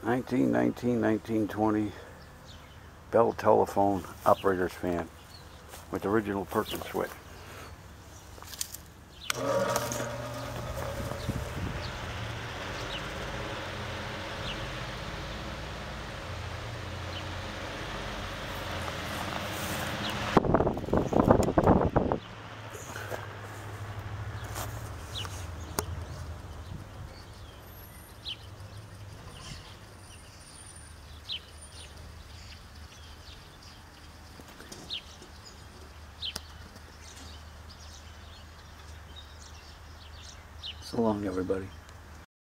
1920 Bell Telephone operator's fan with original Perkins switch. So long, everybody.